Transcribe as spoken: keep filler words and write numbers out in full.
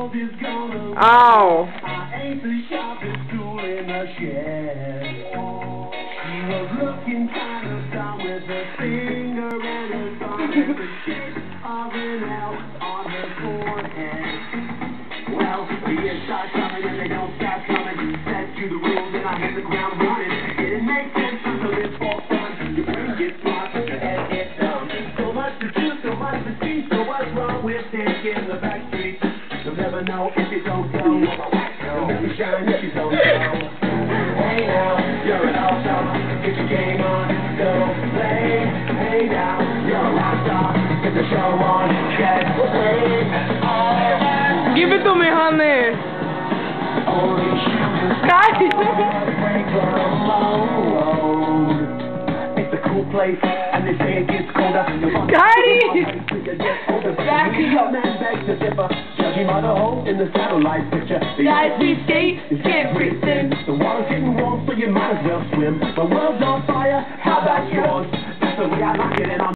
Ow. I ain't the sharpest tool in the shed. She was looking kind of dumb with her finger and her thumb and the shape of an L on her forehead. Well, the years start coming and they don't stop coming. Set to the rules and I hit the ground running. It didn't make sense until it's all fun. Your brain gets smart, but your head gets dumb. So much to do, so much to see. So what's wrong with taking the back streets? You'll never know if you don't go. You'll never shine if you don't go. Hey now, you're an all-star. Get your game on, go play. Hey now, you're a rock star. Get the show on, get paid. Give it to me, honey. Only shooters Guys. break the road. It's a cool place, and they say it gets colder. Guys. Back up. Judging by the hole in the satellite picture. Guys, we skate, can't breathe in. The water's getting warm, so you might as well swim. The world's on fire, how about yours? That's the way I like it, and I'm